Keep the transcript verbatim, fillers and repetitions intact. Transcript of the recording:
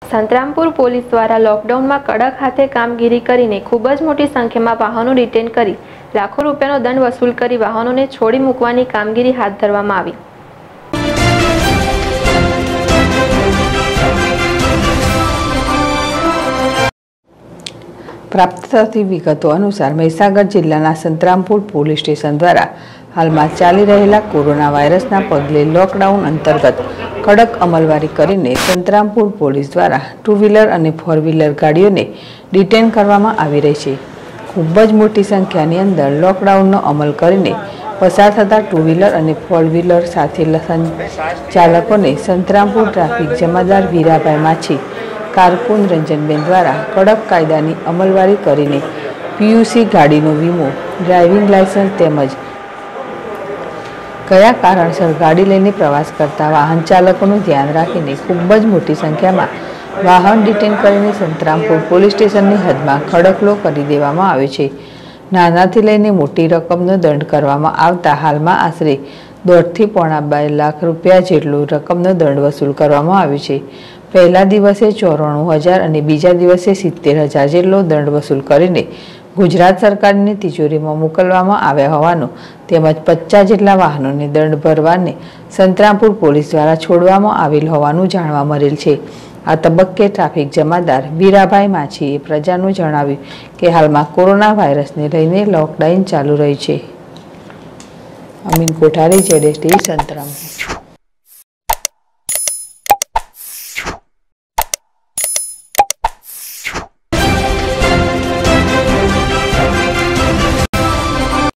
Santrampur police દ્વારા લોકડાઉનમાં કડક હાથે કામગીરી કરીને ખૂબ જ મોટી સંખ્યામાં વાહનો ડિટેન કરી લાખો રૂપિયાનો દંડ વસૂલ કરી વાહનોને છોડી મૂકવાની કામગીરી હાથ ધરવામાં આવી। प्राप्त थती विगतो अनुसार महीसागर जिल्लाना संतरामपुर पोलीस स्टेशन द्वारा हाल में चाली रहेला कोरोना वायरसना पगले लॉकडाउन अंतर्गत कड़क अमलवारी करीने संतरामपुर पोलीस द्वारा टू व्हीलर और फोर व्हीलर गाड़ियों ने डिटेन करवामां आवी रही छे। खूब ज मोटी संख्यानी अंदर लॉकडाउननो अमल करीने पसार थता टू व्हीलर और फोर व्हीलर साथे चालकोने संतरामपुर ट्राफिक जमादार वीराभाई माछी कारकुन रंजनबेन द्वारा कड़क कायदानी अमलवारी करीने पीयूसी गाड़ीनो वीमो ड्राइविंग लाइसेंस तेमज कया कारणसर गाड़ी लईने प्रवास करता वाहन चालकोनुं ध्यान राखीने खूब ज मोटी संख्यामां वाहन डिटेन करीने संतरामपुर पोलीस स्टेशननी हदमां खड़कलो करी देवामां आव्यो छे। नानाथी लईने मोटी रकमनो दंड करवामां आवता हालमां आशरे दौड़ थी पोणा बे लाख रूपिया जेटलो रकमनो दंड वसूल करवामां आव्यो छे। पहला दिवसे चौराणु हज़ार और बीजा दिवसे सित्तेर हज़ार जेटलो दंड वसूल करीने गुजरात सरकारनी तिजोरीमां मोकलवामां आव्या होवानुं तेमज पचास जेटला वाहनोने दंड भरवाने संतरामपुर पोलीस द्वारा छोड़वामां आवेल होवानुं जाणवा मळेल छे। आ तबक्के ट्राफिक जमादार वीराभाई माछीए प्रजानुं जणाव्युं के हालमां कोरोना वायरसने लईने लॉकडाउन चालू रह्युं छे। Amin Kothari, Z S T V, Santrampur.